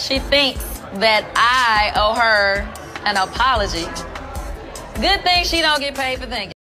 She thinks that I owe her an apology. Good thing she don't get paid for thinking.